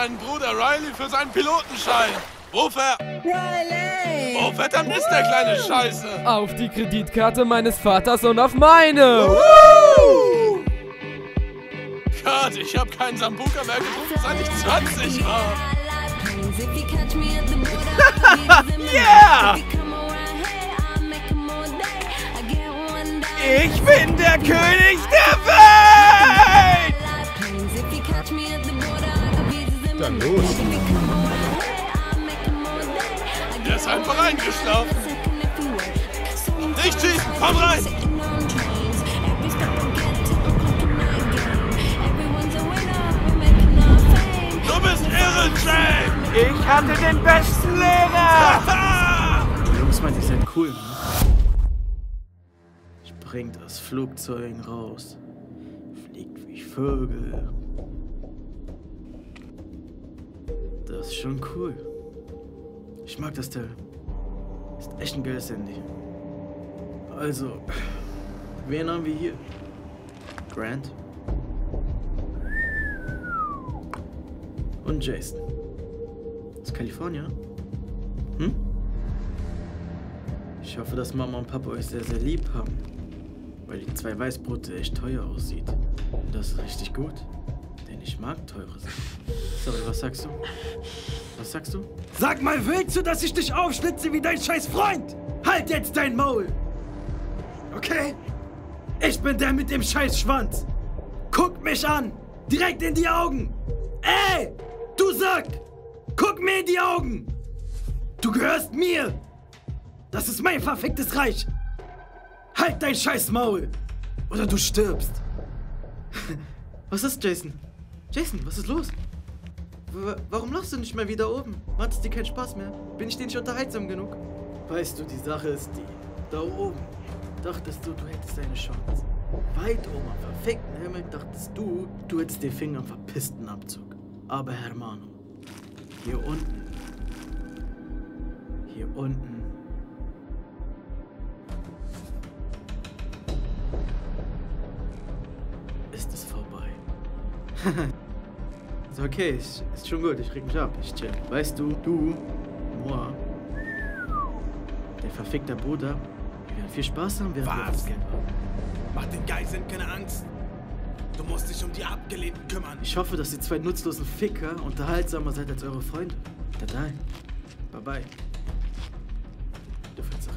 meinen Bruder Riley für seinen Pilotenschein. Wo verdammt ist der kleine Scheiße? Auf die Kreditkarte meines Vaters und auf meine. Gott, ich hab keinen Sambuka mehr getrunken, seit ich 20 war. Yeah! Ich bin der König der Welt! Dann los. Der ist einfach eingeschlafen. Nicht schießen, komm rein! Du bist irre, Jay! Ich hatte den besten Lehrer! Die Jungs meinen, die sind cool, ne? Springt aus Flugzeugen raus. Fliegt wie Vögel. Das ist schon cool. Ich mag das Teil. Ist echt ein geiles Handy. Also, wen haben wir hier? Grant. Und Jason. Aus Kalifornien? Hm? Ich hoffe, dass Mama und Papa euch sehr, sehr lieb haben. Weil die 2 Weißbrote echt teuer aussieht. Und das ist richtig gut. Denn ich mag teure Sachen. Sorry, was sagst du? Was sagst du? Sag mal, willst du, dass ich dich aufschlitze wie dein scheiß Freund? Halt jetzt dein Maul! Okay? Ich bin der mit dem scheiß Schwanz. Guck mich an! Direkt in die Augen! Ey! Du Sack! Guck mir in die Augen! Du gehörst mir! Das ist mein verficktes Reich! Halt dein scheiß Maul! Oder du stirbst! Was ist, Jason? Jason, was ist los? Warum lachst du nicht mehr wieder oben? Macht es dir keinen Spaß mehr? Bin ich dir nicht unterhaltsam genug? Weißt du, die Sache ist die. Da oben dachtest du, du hättest eine Chance. Weit oben am verfickten Himmel dachtest du, du hättest den Finger am verpissten Abzug. Aber Hermano, hier unten ist es vorbei. Ist okay, ist schon gut, ich reg mich ab, ich chill. Weißt du, moi, der verfickte Bruder, wir werden viel Spaß haben, während wir das Geld haben. Mach den Geiseln keine Angst. Du musst dich um die Abgelehnten kümmern. Ich hoffe, dass die 2 nutzlosen Ficker unterhaltsamer seid als eure Freunde. Dadai. Bye bye. Du findest